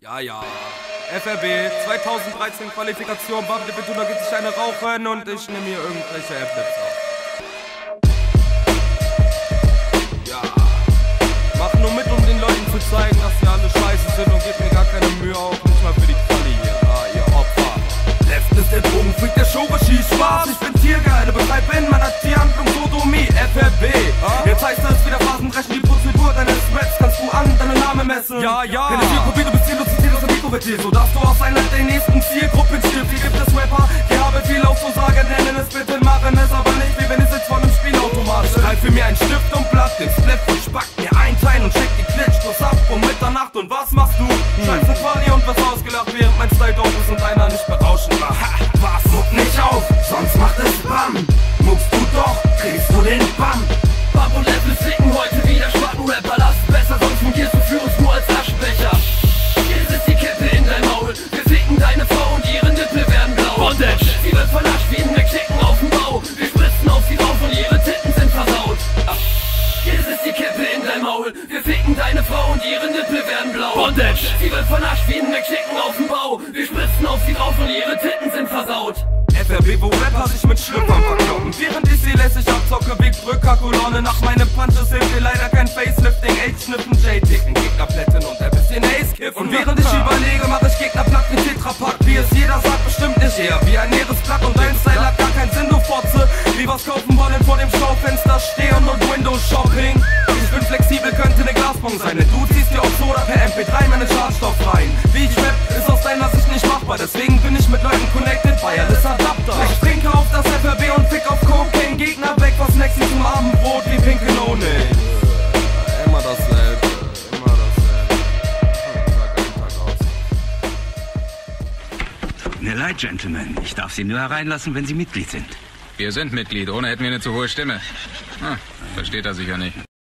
Ja, ja. FRB, 2013 Qualifikation, Babde Betuna geht sich eine rauchen und ich nehme hier irgendwelche Airflips auf. Ja. Mach nur mit, um den Leuten zu zeigen, dass wir alle scheiße sind und gebt mir gar keine Mühe auf, nicht mal für die Quali hier. Ah, ihr Opfer. Left ist der Drogenfreak, der Showregie Spaß. Ich bin Tiergeile, betreibe in meiner Tierhandlung Sodomie, FRB. Jetzt heißt es wieder Phasenbrechen, die Prozedur deines Raps kannst du an deinen Namen messen. Ja, ja. Keine Tierkopie, du bist ziellos, aus der Mikrovertier, so dass du aus einer der nächsten Zielgruppen stirbst. Hier gibt es Rapper, die haben viel aufzusagen, nennen es bitte, machen es aber nicht, wie wenn es jetzt von einem Spielautomat ist. Greif für mir einen Stift und Blatt, den Spliff und spack mir ein Teil und check die Klitschkurs ab um Mitternacht. Und was machst du? Schreibst eine Quali und wirst ausgelacht, während mein Style doof ist und einer nicht berauschen war. Ha, was? Muck nicht auf, sonst macht es Bam. Muckst du doch, kriegst du den Bam. Bam und Level flicken heute wieder Schwackenrapper. Lass es besser, sonst fungierst du für uns nur als Aschenbecher. Hier sitzt die Kippe in dein Maul. Wir ficken deine Frau und ihre Nippel werden blau. Bondage. Sie wird vernascht wie ein McChicken auf dem Bau. Wir spritzen auf sie drauf und ihre Titten sind versaut. Hier sitzt die Kippe in dein Maul. Wir ficken deine Frau und ihre Nippel werden blau. Bondage. Sie wird vernascht wie ein McChicken auf dem Bau. Wir spritzen auf sie drauf und ihre Titten sind versaut. FRB, wo Rapper sich mit Schlüppern verkloppen, während ich sie lässig abzocke, Weg Brückkakolonne. Nach meinem Punches hilft mir leider kein Facelifting, Age-Schnippen, J-Ticken, Gegnerplätten und ein bisschen Ace-Kiffen. Und während ich überlege, mach ich Gegner platt wie Tetrapack, wie es jeder sagt, bestimmt nicht eher wie ein leeres Blatt. Und dein Style hat gar keinen Sinn, du Fotze, wie was kaufen wollen, vor dem Schaufenster stehen und Windows-Shopping. Ich bin flexibel, könnte ne Glasbon sein, denn du ziehst dir auf Soda per MP3 meinen Schadstoff rein. Wie ich rap, ist aus deiner Sicht nicht machbar, deswegen bin ich mit Leuten connected, Wireless Adapter. Ich trinke auf das FRB und fick auf Cocaine, Gegner weg, was next zum Abendbrot wie Pinke No-Name. Immer dasselbe, immer dasselbe. Tag ein, Tag aus. Tut mir leid, Gentlemen. Ich darf Sie nur hereinlassen, wenn Sie Mitglied sind. Wir sind Mitglied, ohne hätten wir eine zu hohe Stimme. Versteht er sicher nicht.